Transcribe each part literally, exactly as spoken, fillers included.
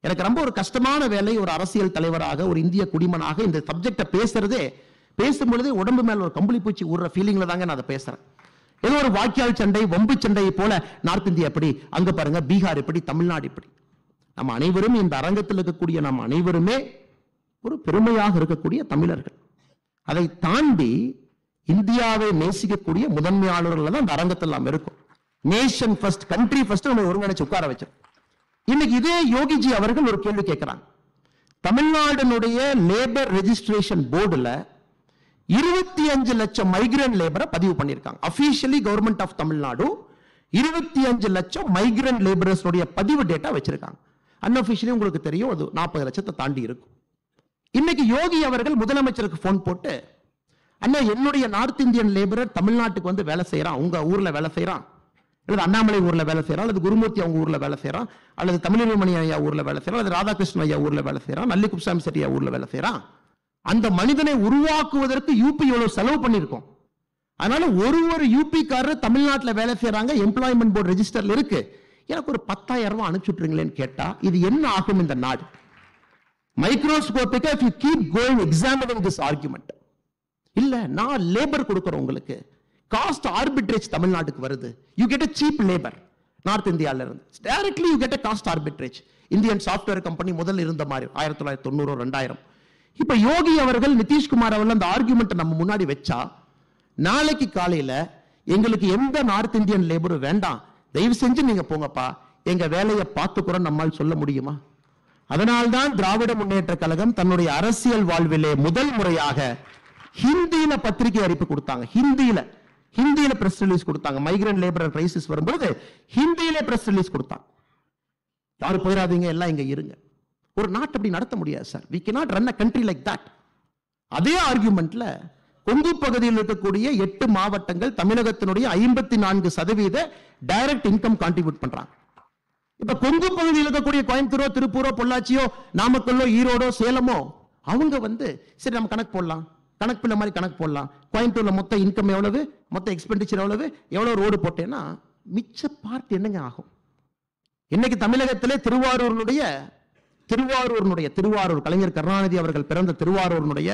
எனக்கு ரொம்ப ஒரு கஷ்டமான வேலை, ஒரு அரசியல் தலைவராக, ஒரு இந்திய குடிமனாக இந்த சப்ஜெக்டை பேசுறதே, பேசும்பொழுதே உடம்பு மேல ஒரு கம்பளி பூச்சி ஊடுற ஃபீலிங்ல தாங்க நான் அதை பேசுறேன். ஏதோ ஒரு வாய்க்கால் சண்டை, வம்பு சண்டையை போல நார்த் இந்தியா எப்படி, அங்க பாருங்க பீகார் எப்படி, தமிழ்நாடு எப்படி. நம்ம அனைவரும் இந்த அரங்கத்தில் இருக்கக்கூடிய நம்ம அனைவருமே ஒரு பெருமையாக இருக்கக்கூடிய தமிழர்கள். அதை தாண்டி இந்தியாவை நேசிக்கக்கூடிய முதன்மையாளர்கள் தான் இந்த அரங்கத்தில் நாம் இருக்கும். நேஷன் ஃபர்ஸ்ட், கண்ட்ரி ஃபர்ஸ்ட் நம்ம ஒருங்கிணைச்சு உட்கார வச்சோம். இன்னைக்கு இதே யோகிஜி அவர்கள் ஒரு கேள்வி கேட்கிறாங்க. தமிழ்நாடுனுடைய லேபர் ரெஜிஸ்ட்ரேஷன் போர்டுல இருபத்தி அஞ்சு லட்சம் மைக்ரண்ட் லேபரை பதிவு பண்ணியிருக்காங்க. அபிஷியலி கவர்மெண்ட் ஆஃப் தமிழ்நாடு இருபத்தி அஞ்சு லட்சம் மைக்ரண்ட் லேபரர்ஸ் பதிவு டேட்டா வச்சிருக்காங்க. அன்அபிஷியலி உங்களுக்கு தெரியும் அது நாற்பது லட்சத்தை தாண்டி இருக்கும். இன்னைக்கு யோகி அவர்கள் முதலமைச்சருக்கு போன் போட்டு, அண்ணா என்னுடைய நார்த் இந்தியன் லேபரர் தமிழ்நாட்டுக்கு வந்து வேலை செய்யறான், உங்க ஊர்ல வேலை செய்யறான், அல்லது அண்ணாமலை ஊர்ல வேலை செய்யறான், அல்லது குருமூர்த்தி அவங்க ஊர்ல வேலை செய்யறான், அல்லது தமிழிமணி ஐயா ஊர்ல வேலை செய்யறான், அல்லது ராதாகிருஷ்ணன் ஐயா ஊர்ல வேலை செய்யறான், நல்லி குப்சாமி செட்டியா ஊர்ல வேலை செய்யறான். அந்த மனிதனை உருவாக்குவதற்கு யூபி எவ்வளவு செலவு பண்ணிருக்கோம். அதனால ஒரு ஒரு யூபி காரர் தமிழ்நாட்டில் வேலை செய்யறாங்க, எம்ப்ளாய்மெண்ட் போர்டு ரெஜிஸ்டர்ல இருக்கு, எனக்கு ஒரு பத்தாயிரம் ரூபாய் அனுப்பிச்சுட்றீங்களேன்னு கேட்டா இது என்ன ஆகும் இந்த நாடு? மைக்ரோஸ்கோபிக்கா if you keep going examining this argument, இல்ல நான் லேபர் கொடுக்கிறோம் உங்களுக்கு, காஸ்ட் ஆர்பிட்ரேஜ் தமிழ்நாட்டுக்கு வருது, you get a cheap labor north இந்தியால இருந்து, directly you get a cost arbitrage. Indian software company முதல்ல இருந்த மாதிரி ஆயிரத்தி தொள்ளாயிரத்தி தொண்ணூறு ரெண்டாயிரம். இப்ப யோகி அவர்கள், நிதிஷ்குமார் அவர்கள் அந்த ஆர்குமெண்ட் நம்ம முன்னாடி வச்சா, நாளைக்கு காலையில எங்களுக்கு எந்த நார்த் இந்தியன் லேபர் வேண்டாம், தயவு செஞ்சு நீங்க போங்கப்பா, எங்க வேலையை பார்த்துக்கிறோம் நம்மால் சொல்ல முடியுமா? அதனால்தான் திராவிட முன்னேற்ற கழகம் தன்னுடைய அரசியல் வாழ்விலே முதல் முறையாக ஹிந்தியில பத்திரிகை அறிப்பு கொடுத்தாங்க. ஹிந்தியில ஹிந்தியில பிரஸ் ரிலீஸ் கொடுத்தாங்க. மைக்ரண்ட் லேபர் கிரைசிஸ் வரும்போது ஹிந்தியில பிரஸ் ரிலீஸ் கொடுத்தாங்க. யாரும் போயிடாதீங்க, எல்லாம் இங்க இருங்க. ஒரு நாட்டு அப்படி நடத்த முடியாது sir. we cannot run a country like that. அதே ஆர்குமெண்ட்ல கொங்கு பகுதியில் இருக்கக்கூடிய எட்டு மாவட்டங்கள் தமிழகத்தினுடைய ஐம்பத்தி நான்கு சதவீத டைரக்ட் இன்கம் கான்ட்ரிபியூட் பண்றாங்க. இப்ப கொங்கு பகுதியில் இருக்கக்கூடிய கோயம்புத்தூரோ, திருப்பூரோ, பொள்ளாச்சியோ, நாமக்கல்லோ, ஈரோடோ, சேலமோ அவங்க வந்து சரி நம்ம கணக்கு போடலாம், கணக்கு பிள்ளை மாதிரி கணக்கு போடலாம். கோயம்புத்தூர்ல மொத்த இன்கம் எவ்வளவு, மொத்த எக்ஸ்பெண்டிச்சர் எவ்வளவு, எவ்வளவு ரோடு போட்டேன்னா மிச்ச பார்ட் என்னங்க ஆகும்? இன்னைக்கு தமிழகத்திலே திருவாரூருடைய திருவாரூருடைய திருவாரூர் கலைஞர் கருணாநிதி அவர்கள் பிறந்த திருவாரூருடைய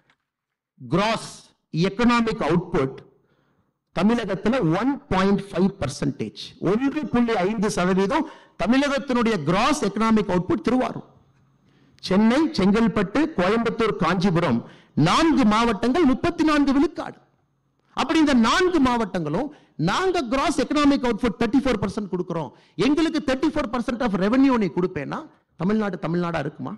கிராஸ் எக்கனாமிக் அவுட்புட் தமிழகத்தில் ஒன் பாயிண்ட் ஃபைவ் பர்சன்டேஜ், ஒன்று புள்ளி ஐந்து சதவீதம் தமிழகத்தினுடைய கிராஸ் எக்கனாமிக் அவுட்புட் திருவாரூர். சென்னை, செங்கல்பட்டு, கோயம்புத்தூர், காஞ்சிபுரம் நான்கு மாவட்டங்கள் முப்பத்தி நான்கு விழுக்காடு. அப்படி இந்த நான்கு மாவட்டங்களும் நாங்க gross economic output thirty four percent கொடுக்கிறோம், எங்களுக்கு thirty four percent of revenue நீ கொடுப்பேன்னா தமிழ்நாடு தமிழ்நாடா இருக்குமா?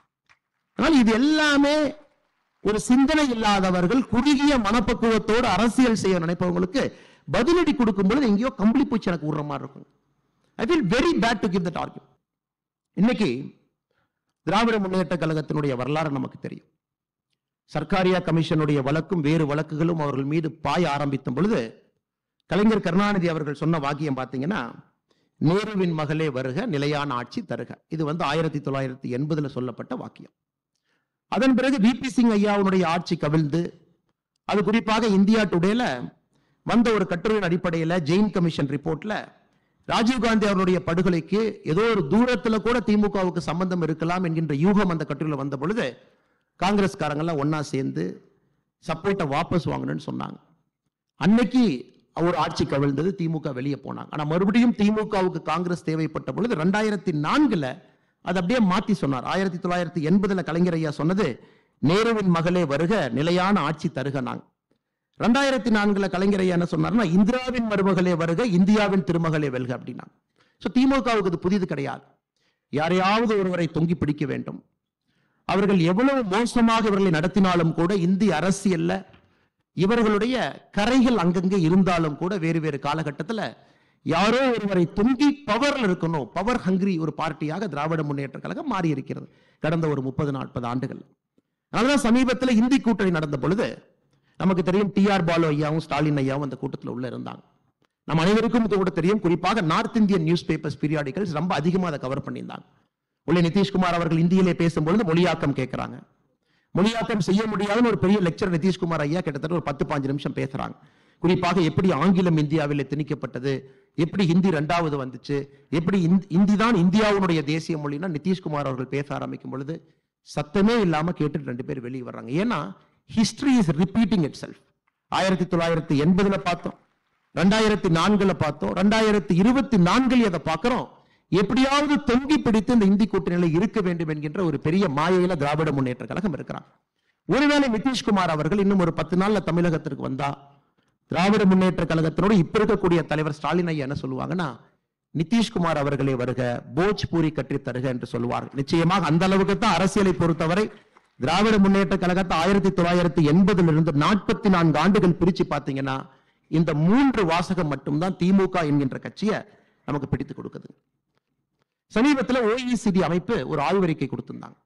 ஆனால் இது எல்லாமே ஒரு சிந்தனை இல்லாதவர்கள், குறுகிய மனப்பக்குவத்தோடு அரசியல் செய்ய நினைப்பவங்களுக்கு பதிலடி கொடுக்கும் பொழுது எங்கேயோ கம்பளி பூச்சி எனக்கு விடுற மாதிரி இருக்கும். I feel very bad to give that argument. இன்னைக்கு திராவிட முன்னேற்ற கழகத்தினுடைய வரலாறு நமக்கு தெரியும். சர்க்காரியா கமிஷனுடைய வழக்கும் வேறு வழக்குகளும் அவர்கள் மீது பாய ஆரம்பித்த பொழுது கலைஞர் கருணாநிதி அவர்கள் சொன்ன வாக்கியம் பார்த்தீங்கன்னா, நேருவின் மகளே வருக, நிலையான ஆட்சி தருக. இது வந்து ஆயிரத்தி தொள்ளாயிரத்தி எண்பதுல சொல்லப்பட்ட வாக்கியம். அதன் பிறகு விபி சிங் ஐயாவுடைய ஆட்சி கவிழ்ந்து, அது குறிப்பாக இந்தியா டுடேல வந்த ஒரு கட்டுரையின் அடிப்படையில் ஜெயின் கமிஷன் ரிப்போர்ட்ல ராஜீவ்காந்தி அவருடைய படுகொலைக்கு ஏதோ ஒரு தூரத்துல கூட திமுகவுக்கு சம்பந்தம் இருக்கலாம் என்கின்ற யூகம் அந்த கட்டுரையில் வந்த பொழுது காங்கிரஸ்காரங்கெல்லாம் ஒன்னா சேர்ந்து சப்போர்ட்டை வாபஸ் வாங்கணும்னு சொன்னாங்க. அன்னைக்கு ஒரு ஆட்சி கவிழ்ந்தது, திமுக வெளியே போனாங்க. ஆனா மறுபடியும் திமுகவுக்கு காங்கிரஸ் தேவைப்பட்ட பொழுது ரெண்டாயிரத்தி நான்குல அது அப்படியே மாத்தி சொன்னார். ஆயிரத்தி தொள்ளாயிரத்தி எண்பதுல கலைஞர் ஐயா சொன்னது நேருவின் மகளே வருக, நிலையான ஆட்சி தருக. நாங்க ரெண்டாயிரத்தி நான்குல கலைஞர் ஐயா என்ன சொன்னார்னா, இந்திராவின் மருமகளே வருக, இந்தியாவின் திருமகளே வெல்க அப்படின்னா. சோ திமுகவுக்கு இது புதிது கிடையாது. யாரையாவது ஒருவரை தொங்கி பிடிக்க வேண்டும். அவர்கள் எவ்வளவு மோசமாக இவர்களை நடத்தினாலும் கூட இந்திய அரசியல்ல இவர்களுடைய கரைகள் அங்கங்கே இருந்தாலும் கூட வேறு வேறு காலகட்டத்தில் யாரோ ஒருவரை தொங்கி பவர்ல இருக்கணும், பவர் ஹங்கிரி ஒரு பார்ட்டியாக திராவிட முன்னேற்ற கழகம் மாறி இருக்கிறது கடந்த ஒரு முப்பது நாற்பது ஆண்டுகள். அதனாலதான் சமீபத்தில் இந்தி கூட்டணி நடந்த பொழுது நமக்கு தெரியும், டி ஆர் பாலு ஐயாவும் ஸ்டாலின் ஐயாவும் அந்த கூட்டத்தில் உள்ள இருந்தாங்க. நம்ம அனைவருக்கும் கூட தெரியும், குறிப்பாக north Indian newspapers periodicals ரொம்ப அதிகமாக அதை கவர் பண்ணியிருந்தாங்க. உள்ளே நிதிஷ்குமார் அவர்கள் இந்தியிலே பேசும்பொழுது மொழியாக்கம் கேட்கிறாங்க. மொழியாக்கம் செய்ய முடியாதுன்னு ஒரு பெரிய லெக்சர் நிதிஷ்குமார் ஐயா கிட்டத்தட்ட ஒரு பத்து பாஞ்சு நிமிஷம் பேசுறாங்க. குறிப்பாக எப்படி ஆங்கிலம் இந்தியாவில் திணிக்கப்பட்டது, எப்படி ஹிந்தி ரெண்டாவது வந்துச்சு, எப்படி இந்தி தான் இந்தியாவுடைய தேசிய மொழினா நிதிஷ்குமார் அவர்கள் பேச ஆரம்பிக்கும் பொழுது சத்தமே இல்லாம கேட்டுட்டு ரெண்டு பேர் வெளியே வர்றாங்க. ஏன்னா history is repeating itself. ஆயிரத்தி தொள்ளாயிரத்தி எண்பதுல பார்த்தோம், ரெண்டாயிரத்தி நான்குல பார்த்தோம், ரெண்டாயிரத்தி இருபத்தி நான்கில் அதை பார்க்கிறோம். எப்படியாவது தொங்கி பிடித்து இந்த இந்தி கூட்டணியில இருக்க வேண்டும் என்கின்ற ஒரு பெரிய மாயையில திராவிட முன்னேற்ற கழகம் இருக்கிறார். ஒருவேளை நிதிஷ்குமார் அவர்கள் இன்னும் ஒரு பத்து நாள்ல தமிழகத்திற்கு வந்தா திராவிட முன்னேற்ற கழகத்தினோடு இப்ப இருக்கக்கூடிய தலைவர் ஸ்டாலின் ஐயா என்ன சொல்லுவாங்கன்னா, நிதிஷ்குமார் அவர்களே வருக, போஜ்பூரி கட்டி தருக என்று சொல்லுவார். நிச்சயமாக அந்த அளவுக்கு தான் அரசியலை பொறுத்தவரை திராவிட முன்னேற்ற கழகத்தை ஆயிரத்தி தொள்ளாயிரத்தி எண்பதுல இருந்து நாற்பத்தி நான்கு ஆண்டுகள் பிரிச்சு பாத்தீங்கன்னா இந்த மூன்று வாசகம் மட்டும்தான் திமுக என்கின்ற கட்சியை நமக்கு பிடித்து கொடுக்குது. சமீபத்தில் ஓஇசிடி அமைப்பு ஒரு ஆய்வறிக்கை கொடுத்திருந்தாங்க.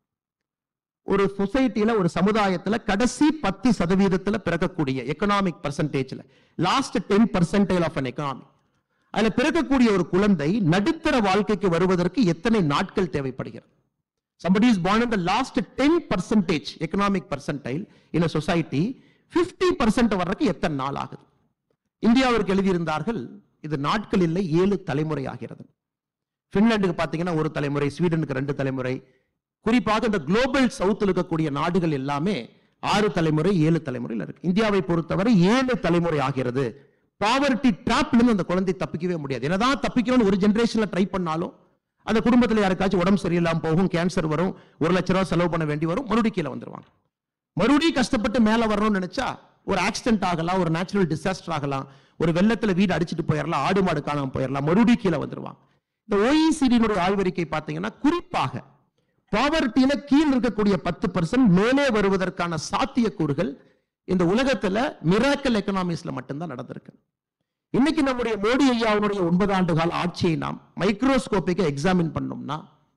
ஒரு சொசைட்டில ஒரு சமுதாயத்துல கடைசி பத்து சதவீதத்துல பிறக்கக்கூடிய எக்கனாமிக் பர்சன்டேஜ்ல last ten percentage of an economy, அதுல பிறக்கக்கூடிய ஒரு குழந்தை நடுத்தர வாழ்க்கைக்கு வருவதற்கு எத்தனை நாட்கள் தேவைப்படுகிறது? Somebody is born in the last ten percentage economic percentile in a society, fifty percent வர்றதுக்கு எத்தனை நாள் ஆகுது? இந்தியாவிற்கு எழுதியிருந்தார்கள், இது நாட்கள் இல்லை, ஏழு தலைமுறை ஆகிறது. பின்லாந்துக்கு பாத்தீங்கன்னா ஒரு தலைமுறை, ஸ்வீடனுக்கு ரெண்டு தலைமுறை, குறிப்பாக இந்த குளோபல் சவுத்தில் இருக்கக்கூடிய நாடுகள் எல்லாமே ஆறு தலைமுறை ஏழு தலைமுறையில் இருக்கு. இந்தியாவை பொறுத்தவரை ஏழு தலைமுறை ஆகிறது. பாவர்ட்டி டிராப்ல இருந்து அந்த குழந்தை தப்பிக்கவே முடியாது. என்னதான் தப்பிக்கணும்னு ஒரு ஜெனரேஷன்ல ட்ரை பண்ணாலும் அந்த குடும்பத்தில் யாருக்காச்சும் உடம்பு சரியில்லாம போகும், கேன்சர் வரும், ஒரு லட்ச ரூபாய் செலவு பண்ண வேண்டி வரும், மறுபடியும் கீழே வந்துருவாங்க. மறுபடியும் கஷ்டப்பட்டு மேல வரணும்னு நினைச்சா ஒரு ஆக்சிடென்ட் ஆகலாம், ஒரு நேச்சுரல் டிசாஸ்டர் ஆகலாம், ஒரு வெள்ளத்துல வீடு அடிச்சுட்டு போயிடலாம், ஆடு மாடு காணாம போயிடலாம், மறுபடியும் கீழே வந்துருவாங்க. இந்த ஓஇசிடியினுடைய ஆய்வறிக்கை பார்த்தீங்கன்னா குறிப்பாக பாவர்ட்டியில கீழ் இருக்கக்கூடிய பத்து பர்சன்ட் மேலே வருவதற்கான சாத்தியக்கூறுகள் இந்த உலகத்துல மிராக்கல் எக்கனாமிக்ஸ்ல மட்டும்தான் நடந்திருக்கு. இன்னைக்கு நம்முடைய மோடி ஐயாவுடைய ஒன்பது ஆண்டு கால ஆட்சியை நாம் மைக்ரோஸ்கோபிக்க எக்ஸாமின் பண்ணோம்னா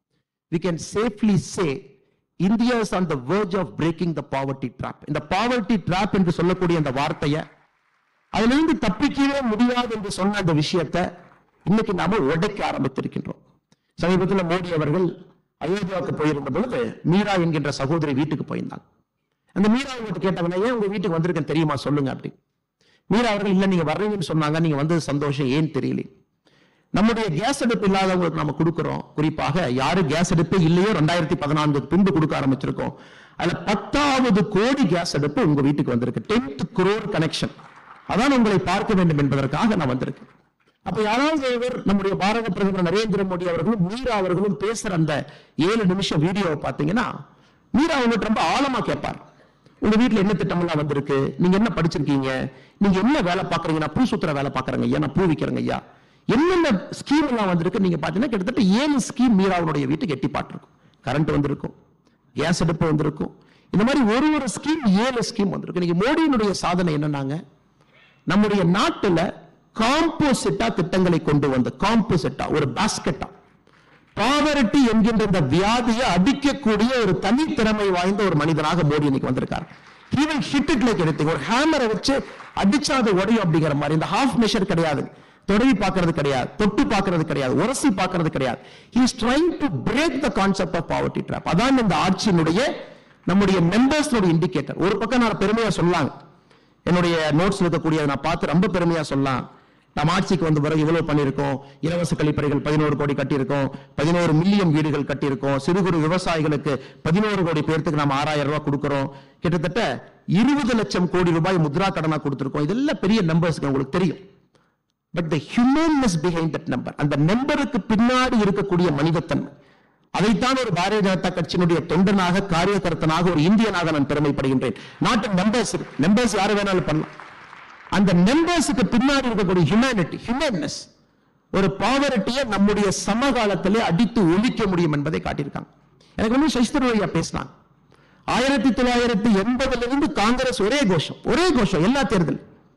we can safely say India is on the verge of breaking the poverty trap. இந்த poverty trap என்று சொல்லக்கூடிய அந்த வார்த்தையை அதிலிருந்து தப்பிக்கவே முடியாது என்று சொன்ன அந்த விஷயத்தை இன்னைக்கு நாம உடைக்க ஆரம்பித்திருக்கின்றோம். சமீபத்தில் மோடி அவர்கள் அயோத்தியாவுக்கு போயிருந்த பொழுது மீரா என்கின்ற சகோதரி வீட்டுக்கு போயிருந்தாங்க. அந்த மீரா வீட்டு கேட்டாங்கன்னா, ஏன் உங்க வீட்டுக்கு வந்திருக்கேன் தெரியுமா சொல்லுங்க அப்படி. மீரா அவர்கள் இல்ல நீங்க வர்றீங்கன்னு சொன்னாங்க, நீங்க வந்தது சந்தோஷம், ஏன் தெரியல. நம்முடைய கேஸ் அடுப்பு இல்லாதவங்களுக்கு நம்ம கொடுக்கிறோம், குறிப்பாக யாரு கேஸ் அடுப்பு இல்லையோ ரெண்டாயிரத்தி பதினான்கு பின்பு கொடுக்க ஆரம்பிச்சிருக்கோம். அதுல பத்தாவது கோடி கேஸ் அடுப்பு உங்க வீட்டுக்கு வந்திருக்கு. Tenth crore connection. அதான் உங்களை பார்க்க வேண்டும் என்பதற்காக நான் வந்திருக்கேன். அப்ப யாராவது ஒருவர் நம்முடைய பாரத பிரதமர் நரேந்திர மோடி அவர்களும் மீரா அவர்களும் பேசுற அந்த ஏழு நிமிஷம் வீடியோவை பார்த்தீங்கன்னா மீரா அவங்ககிட்ட ரொம்ப ஆழமா கேட்பார். உங்க வீட்டுல என்ன திட்டமெல்லாம் வந்திருக்கு, நீங்க என்ன படிச்சிருக்கீங்க, நீங்க என்ன வேலை பாக்குறீங்க? நான் பூ சுத்துற வேலை பாக்குறேங்க ஐயா, நான் பூ விற்கிறேங்க ஐயா, என்னென்ன ஸ்கீம் எல்லாம் வந்திருக்கு நீங்க பாத்தீங்கன்னா கிட்டத்தட்ட ஏழு ஸ்கீம் மீராவுடைய வீட்டுக்கு எட்டி பாட்டிருக்கும். கரண்ட் வந்திருக்கும், கேஸ் அடுப்பு வந்திருக்கும், இந்த மாதிரி ஒரு ஒரு ஸ்கீம் ஏழு ஸ்கீம் வந்திருக்கு. நீங்க மோடியினுடைய சாதனை என்னன்னாங்க, நம்முடைய நாட்டுல காம்போசிட்டா திட்டங்களை கொண்டு வந்து, காம்போசிட்டா ஒரு பாஸ்கெட்டா பாவர்ட்டி என்கின்ற இந்த வியாதியை அடிக்கக்கூடிய ஒரு தனி திறமை வாய்ந்த ஒரு மனிதனாக மோடி இன்னைக்கு வந்திருக்கார். He will hit it like anything. ஒரு ஹேமரை வச்சு அடிச்சா அது உடையும் அப்படிங்கிற மாதிரி. இந்த ஹாஃப் மெஷர் கிடையாது, தொடவி பார்க்கிறது கிடையாது, தொட்டு பார்க்கிறது கிடையாது, உரசி பார்க்கிறது கிடையாது. He is trying to break the concept of poverty trap. அதான் இந்த ஆட்சியினுடைய நம்முடைய மெம்பர்ஸ் இண்டிகேட்டர். ஒரு பக்கம் நான் பெருமையா சொல்லலாம், என்னுடைய நோட்ஸ் இருக்கக்கூடிய நான் பார்த்து ரொம்ப பெருமையா சொல்லலாம். நம்ம ஆட்சிக்கு வந்து பிறகு இவ்வளவு பண்ணிருக்கோம், இலவச கழிப்பறைகள் பதினோரு கோடி கட்டியிருக்கோம், பதினோரு மில்லியன் வீடுகள் கட்டியிருக்கோம், சிறு குறு விவசாயிகளுக்கு பதினோரு கோடி பேருக்கு நம்ம ஆறாயிரம் ரூபாய் கொடுக்கிறோம், கிட்டத்தட்ட இருபது லட்சம் கோடி ரூபாய் முத்ரா கடனா கொடுத்திருக்கோம். இதெல்லாம் பெரிய நம்பர்ஸ் உங்களுக்கு தெரியும். But the humanness behind that number, அந்த நம்பருக்கு பின்னாடி இருக்கக்கூடிய மனிதத்தன்மை, அதைத்தான் ஒரு பாரதிய ஜனதா கட்சியினுடைய தொண்டனாக காரியகர்த்தனாக ஒரு இந்தியனாக நான் பெருமைப்படுகின்றேன். நாட்டு நம்பர்ஸ் நம்பர்ஸ் யாரு வேணாலும் பண்ணலாம். அந்த நம்பர்ஸுக்கு பின்னாடி இருக்கக்கூடிய ஹியூமனிட்டி, ஹியூமன்னஸ், ஒரு பாவர்ட்டியை நம்முடைய சமகாலத்திலே அடித்து ஒழிக்க முடியும் என்பதை காட்டியிருக்காங்க. எனக்கு வந்து சசிதரூர் பேசினாங்க, ஆயிரத்தி தொள்ளாயிரத்தி எண்பதுல இருந்து காங்கிரஸ் ஒரே கோஷம் ஒரே கோஷம் எல்லா தேர்தல்,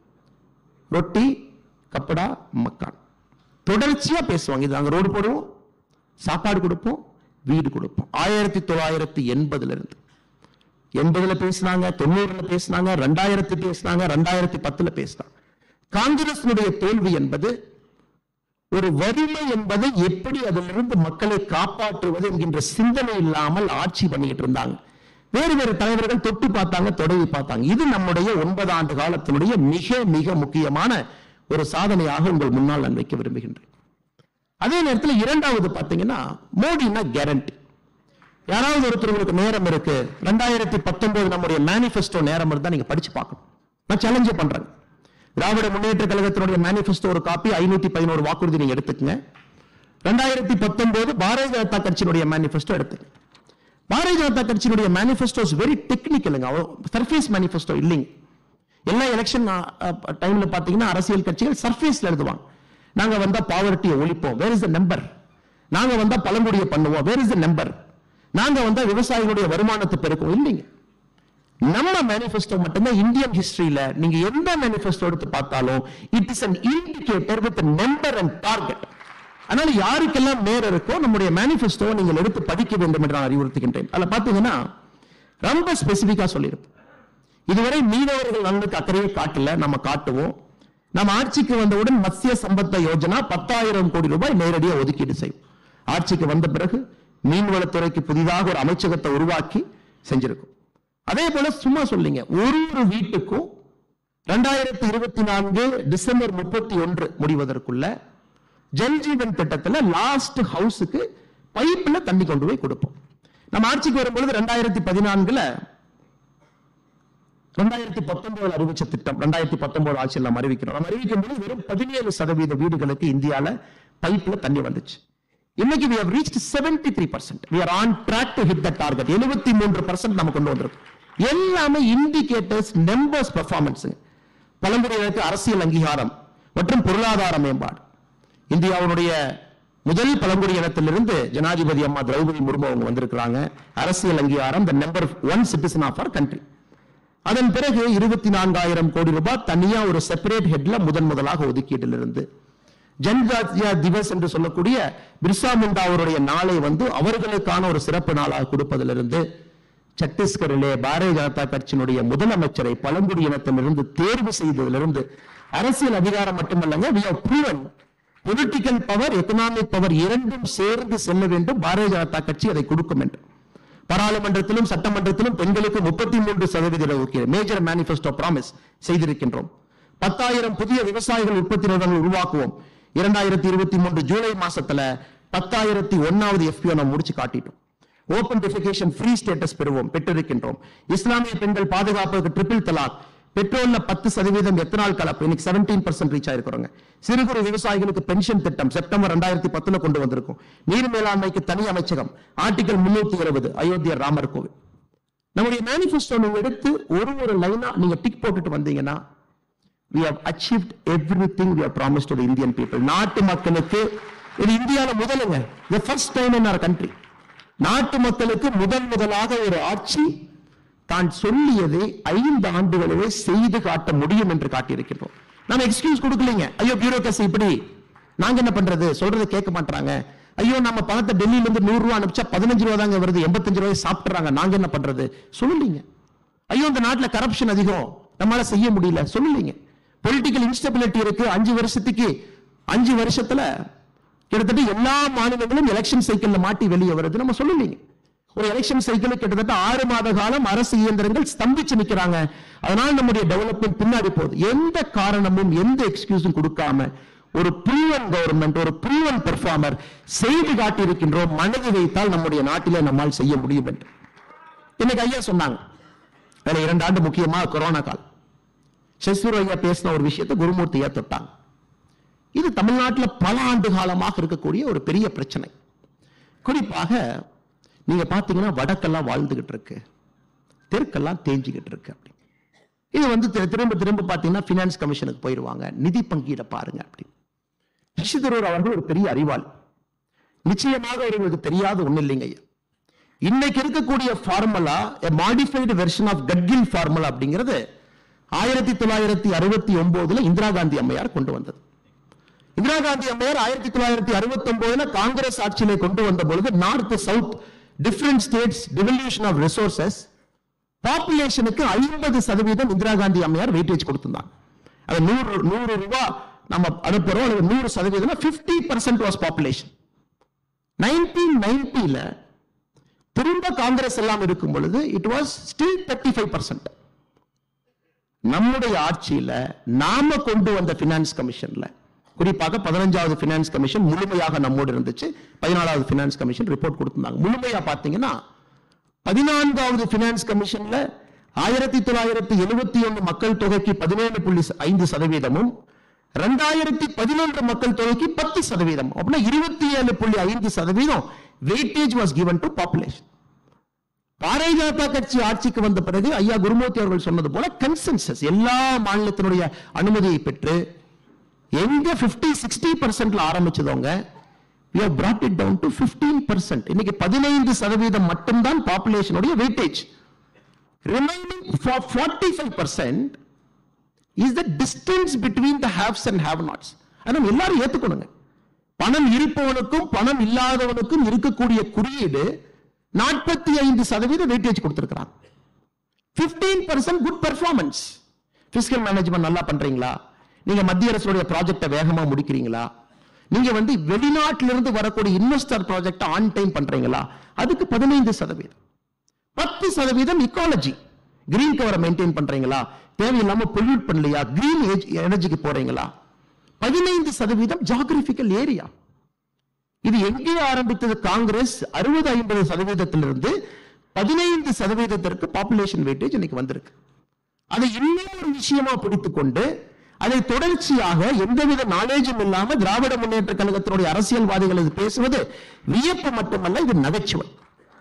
ரொட்டி கப்படா மக்கான், தொடர்ச்சியா பேசுவாங்க. இது நாங்க ரோடு போடுவோம், சாப்பாடு கொடுப்போம், வீடு கொடுப்போம். ஆயிரத்தி தொள்ளாயிரத்தி எண்பதுல இருந்து எண்பதுல பேசினாங்க, தொண்ணூறுல பேசினாங்க, ரெண்டாயிரத்தி பேசினாங்க, ரெண்டாயிரத்தி பத்துல பேசினாங்க. காங்கிரஸ் தோல்வி என்பது ஒரு வறுமை என்பதை எப்படி அதிலிருந்து மக்களை காப்பாற்றுவது என்கின்ற சிந்தனை இல்லாமல் ஆட்சி பண்ணிட்டு இருந்தாங்க. வேறு வேறு தலைவர்கள் தொட்டு பார்த்தாங்க, தொடங்கி பார்த்தாங்க. இது நம்முடைய ஒன்பது ஆண்டு காலத்தினுடைய மிக மிக முக்கியமான ஒரு சாதனையாக உங்கள் முன்னால் நான் வைக்க விரும்புகின்றேன். அதே நேரத்தில் இரண்டாவது பார்த்தீங்கன்னா மோடினா கேரண்டி. யாராவது ஒருத்தருக்கு நேரம் இருக்கு, ரெண்டாயிரத்தி பத்தொன்பது நம்முடைய மேனிஃபெஸ்டோ நேரம் இருந்தா நீங்க படிச்சு பார்க்கணும். நான் சேலஞ்ச் பண்றேன். திராவிட முன்னேற்ற கழகத்தினுடைய மேனிஃபெஸ்டோ ஒரு காப்பி ஐநூத்தி பதினோரு வாக்குறுதி நீங்க எடுத்துக்கங்க. ரெண்டாயிரத்தி பத்தொன்பது பாரதிய ஜனதா கட்சியினுடைய மேனிஃபெஸ்டோ எடுத்துங்க. பாரதிய ஜனதா கட்சியினுடைய மேனிஃபெஸ்டோ வெரி டெக்னிக்கலுங்க, சர்ஃபேஸ் மேனிஃபெஸ்டோ இல்லைங்க. எல்லா எலெக்ஷன் டைம்ல பாத்தீங்கன்னா அரசியல் கட்சிகள் சர்ஃபேஸ்ல எழுதுவாங்க. நாங்க வந்தா பாவர்ட்டியை ஒழிப்போம், வேர் இஸ் த நம்பர். நாங்க வந்தா பழங்குடியை பண்ணுவோம், வேர் இஸ் த நம்பர். நாங்க வந்தா விவசாயிகளுடைய வருமானத்தை பெருக்கும், இல்லைங்க. நம்ம மேனிஃபெஸ்டோ மட்டும்தான் இந்தியன் ஹிஸ்டரியில நீங்க எந்த மேனிஃபெஸ்டோ எடுத்து பார்த்தாலும் it is an indicator with a number and target. அதனால யாருக்கெல்லாம் நேரம் இருக்கோ நம்முடைய மேனிஃபெஸ்டோ நீங்கள் எடுத்து படிக்க வேண்டும் என்று நான் அறிவுறுத்துகின்றேன். அதுல பாத்தீங்கன்னா ரொம்ப ஸ்பெசிபிக்கா சொல்லியிருப்போம். இதுவரை மீனவர்கள் நலனுக்கு அக்கறையை காட்டல, நம்ம காட்டுவோம். நம்ம ஆட்சிக்கு வந்தவுடன் மத்திய சம்பத்த யோஜனா பத்தாயிரம் கோடி ரூபாய் நேரடியாக ஒதுக்கீடு செய்யும். ஆட்சிக்கு வந்த பிறகு மீன்வளத்துறைக்கு புதிதாக ஒரு அமைச்சகத்தை உருவாக்கி செஞ்சிருக்கும். அதே போல சும்மா சொல்லிங்க, ஒரு ஒரு வீட்டுக்கும் இரண்டாயிரத்தி இருபத்தி நான்கு டிசம்பர் முப்பத்தி ஒன்று முடிவதற்குள்ள ஜல்ஜீவன் திட்டத்தில் லாஸ்ட் ஹவுஸுக்கு பைப்ல தண்ணி கொண்டு போய் கொடுப்போம். நம்ம ஆட்சிக்கு வரும்பொழுது ரெண்டாயிரத்தி பதினான்குல ரெண்டாயிரத்தி பத்தொன்பதுல அறிவிச்ச திட்டம், ரெண்டாயிரத்தி பத்தொன்பது ஆட்சியில் நம்ம அறிவிக்கிறோம். நம்ம அறிவிக்கும் போது வெறும் பதினேழு சதவீத வீடுகளுக்கு இந்தியால பைப்ல தண்ணி வந்துச்சு. இன்னைக்கு we have reached seventy-three percent. We are on track to hit the target. எழுபத்தி மூன்று பர்சன்ட் நம்ம கொண்டு வந்திருக்கோம். எல்லாமே இண்டிகேட்டர்ஸ், நம்பர்ஸ், பெர்ஃபார்மன்ஸ். பழங்குடியினருக்கு அரசியல் அங்கீகாரம் மற்றும் பொருளாதார மேம்பாடு. இந்தியாவுடைய முதல் பழங்குடி இனத்திலிருந்து ஜனாதிபதி அம்மா திரௌபதி முர்மு அவங்க வந்திருக்கிறாங்க. அரசியல் அங்கீகாரம், the number one citizen of our country. அதன் பிறகு இருபத்தி நான்காயிரம் கோடி ரூபாய் தனியா ஒரு செப்பரேட் ஹெட்ல முதன் முதலாக ஒதுக்கீட்டிலிருந்து ஜன்ஜாத்தியா திவஸ் என்று சொல்லக்கூடிய பிர்சா முண்டா அவருடைய நாளை வந்து அவர்களுக்கான ஒரு சிறப்பு நாளாக கொடுப்பதிலிருந்து சத்தீஸ்கரிலே பாரதிய ஜனதா கட்சியினுடைய முதலமைச்சரை பழங்குடி இனத்திலிருந்து தேர்வு செய்ததிலிருந்து அரசியல் அதிகாரம் மட்டுமல்லங்க, we have proven political power, economic power இரண்டும் சேர்ந்து செல்ல வேண்டும். பாரதிய ஜனதா கட்சி அதை கொடுக்கும் என்று பாராளுமன்றத்திலும் சட்டமன்றத்திலும் பெண்களுக்கு முப்பத்தி மூன்று சதவீத ஒதுக்கீடு மேஜர் மேனிஃபெஸ்டோ ப்ராமிஸ் செய்திருக்கின்றோம். பத்தாயிரம் புதிய விவசாயிகள் உற்பத்தி நிறுவனங்கள் உருவாக்குவோம். இரண்டாயிரத்தி இருபத்தி மூன்று ஜூலை மாசத்துல பத்தாயிரத்தி ஒன்னாவது எஃபிஓ நம்ம முடிச்சு காட்டிட்டோம். ஓபன் டெஃபிகேஷன் ஃப்ரீ ஸ்டேட்டஸ் பெறுவோம், பெற்றிருக்கின்றோம். இஸ்லாமிய பெண்கள் பாதுகாப்புக்கு ட்ரிபிள் தலாக், பெட்ரோல்ல பத்து சதவீதம் எத்தனால் கலப்பு இன்னைக்கு செவன்டீன் பர்சன்ட் ரீச் ஆயிருக்கிறோங்க. சிறு குறு விவசாயிகளுக்கு பென்ஷன் திட்டம் செப்டம்பர் ரெண்டாயிரத்தி பத்துல கொண்டு வந்திருக்கும். நீர் மேலாண்மைக்கு தனி அமைச்சகம், ஆர்டிகல் முன்னூத்தி இருபது, அயோத்தியா ராமர் கோவில். நம்முடைய மேனிஃபெஸ்டோ நீங்க எடுத்து ஒரு ஒரு லைனா நீங்க டிக் போட்டுட்டு வந்தீங்கன்னா we have achieved everything we have promised to the Indian people. நாட்டு மக்களுக்கு இது இந்தியால முதலுங்க, the first time in our country. நாட்டு மக்களுக்கு முதல் முதலாக ஒரு ஆட்சி தான் சொல்லியதை ஐந்து ஆண்டுகளிலே செய்து காட்ட முடியும் என்று காட்டியிருக்கிறோம். நம்ம எக்ஸ்கியூஸ் கொடுக்கலீங்க. ஐயோ பியூரோக்ரசி இப்படி, நாங்க என்ன பண்றது, சொல்றதை கேட்க மாட்டாங்க. ஐயோ நம்ம பணத்தை டெல்லியில இருந்து நூறு ரூபாய் அனுப்பிச்சா பதினஞ்சு ரூபாய் தாங்க வருது, எண்பத்தஞ்சு ரூபாய் சாப்பிடுறாங்க, நாங்க என்ன பண்றது சொல்லலீங்க. ஐயோ இந்த நாட்டுல கரப்ஷன் அதிகம், நம்மளால செய்ய முடியல சொல்லலீங்க. பொலிட்டிக்கல் இன்ஸ்டபிலிட்டி இருக்கு, அஞ்சு வருஷத்துக்கு அஞ்சு வருஷத்துல கிட்டத்தட்ட எல்லா மாநிலங்களும் எலெக்ஷன் சைக்கிள்ல மாட்டி வெளியே வருது, நம்ம சொல்லலீங்க. ஒரு எலெக்ஷன் சைக்கிள் கிட்டத்தட்ட ஆறு மாத காலம் அரசு இயந்திரங்கள் ஸ்தம்பிச்சு நிக்கிறாங்க. அதனால நம்முடைய டெவலப்மெண்ட் பின்னாடி போகுது. எந்த காரணமும் எந்த எக்ஸ்கியூஸும் கொடுக்காம ஒரு ப்ரூவன் கவர்மெண்ட், ஒரு ப்ரூவன் பெர்ஃபார்மர் செய்து காட்டி இருக்கின்றோம். மனது வைத்தால் நம்முடைய நாட்டிலே நம்மால் செய்ய முடியும் என்று இன்னைக்கு ஐயா சொன்னாங்க. அதுல இரண்டு ஆண்டு முக்கியமாக கொரோனா காலம் சசிவூர் ஐயா பேசின ஒரு விஷயத்தை குருமூர்த்தி ஐயா தொட்டாங்க. இது தமிழ்நாட்டில் பல ஆண்டு காலமாக இருக்கக்கூடிய ஒரு பெரிய பிரச்சனை. குறிப்பாக நீங்க பாத்தீங்கன்னா வடக்கெல்லாம் வாழ்ந்துகிட்டு இருக்கு, தெற்கெல்லாம் தேஞ்சிக்கிட்டு இருக்கு. அப்படி இது வந்து திரும்ப திரும்ப பாத்தீங்கன்னா பினான்ஸ் கமிஷனுக்கு போயிருவாங்க, நிதி பங்கீட பாருங்க அப்படி. சசி தரூர் அவர்கள் ஒரு பெரிய அறிவாளி, நிச்சயமாக அவர்களுக்கு தெரியாத ஒண்ணு இல்லைங்க. இன்னைக்கு இருக்கக்கூடிய formula modified version of Gadgil formula அப்படிங்கிறது ஆயிரத்தி தொள்ளாயிரத்தி அறுபத்தி ஒன்பதுல இந்திரா காந்தி அம்மையார் கொண்டு வந்தது. இந்திரா காந்தி அம்மையார் ஆயிரத்தி தொள்ளாயிரத்தி அறுபத்தி ஒன்பதுல காங்கிரஸ் ஆட்சியிலே கொண்டு வந்த பொழுது north south different states devolution of resources பாப்புலேஷனுக்கு ஐம்பது சதவீதம் இந்திரா காந்தி அம்மையார் வெயிட்டேஜ் கொடுத்திருந்தாங்க. அது நூறு நூறு ரூபாய் நம்ம அனுப்புறோம், அல்லது நூறு சதவீதம் fifty percent was population. Nineteen நைன்டில திரும்ப காங்கிரஸ் எல்லாம் இருக்கும் பொழுது it was still thirty five percent. நம்முடைய ஆட்சியில நாம கொண்டு வந்த பினான்ஸ் கமிஷன்ல, குறிப்பாக பதினஞ்சாவது பினான்ஸ் கமிஷன் முழுமையாக நம்மோடு இருந்துச்சு. பதினாலாவது பினான்ஸ் கமிஷன் ரிப்போர்ட் கொடுத்திருந்தாங்க. முழுமையா பாத்தீங்கன்னா பதினான்காவது பினான்ஸ் கமிஷன்ல ஆயிரத்தி தொள்ளாயிரத்தி எழுபத்தி ஒன்னு மக்கள் தொகைக்கு பதினேழு புள்ளி ஐந்து சதவீதமும் இரண்டாயிரத்தி பதினொன்று மக்கள் தொகைக்கு பத்து சதவீதம் அப்படின்னா இருபத்தி ஏழு புள்ளி ஐந்து சதவீதம் weightage was given to population. Bharatiya Janata கட்சி ஆட்சிக்கு வந்த பிறகு ஐயா குருமூர்த்தி அவர்கள் சொன்னது போல கன்சென்சஸ் எல்லா மாநிலத்தினுடைய அனுமதியை பெற்று எங்க ஐம்பது சிக்ஸ்டி பர்சன்ட்ல ஆரம்பிச்சதவங்க we have brought it down to fifteen percent. இன்னைக்கு பதினைந்து சதவீதம் மட்டும்தான் பாப்புலேஷனுடைய weightage. remaining for forty-five percent is the distance between the haves and have nots. ஆனா எல்லாரும் ஏத்துக்கணுங்க, பணம் இருப்பவனுக்கும் பணம் இல்லாதவனுக்கும் இருக்கக்கூடிய குறியீடு நாற்பத்தி ஐந்து சதவீத வெயிட்டேஜ் கொடுத்திருக்கிறான். பதினைந்து percent good performance. Fiscal management நல்லா பண்றீங்களா, நீங்க மத்திய அரசுடைய ப்ராஜெக்டை வேகமா முடிக்கிறீங்களா, நீங்க வந்து வெளிநாட்டிலிருந்து வரக்கூடிய இன்வெஸ்டர் ப்ராஜெக்ட் ஆன் டைம் பண்றீங்களா, அதுக்கு பதினைந்து சதவீதம். பத்து சதவீதம் இக்காலஜி, கிரீன் கவரை மெயின்டைன் பண்றீங்களா, தேவையில்லாம பொல்யூட் பண்ணலையா, கிரீன் எனர்ஜிக்கு போறீங்களா. பதினைந்து சதவீதம் ஜியோகிராபிக்கல் ஏரியா. இது எங்கே ஆரம்பித்தது? காங்கிரஸ் அறுபது ஐம்பது சதவீதத்திலிருந்து பதினைந்து சதவீதத்திற்கு பாப்புலேஷன் வெயிட்டேஜ் இன்னைக்கு வந்திருக்கு. அதை இன்னும் ஒரு விஷயமா பிடித்துக் கொண்டு அதை தொடர்ச்சியாக எந்தவித நாலேஜும் இல்லாம திராவிட முன்னேற்ற கழகத்தினுடைய அரசியல்வாதிகள் பேசுவது வியப்பு மட்டுமல்ல, இது நகைச்சுவை.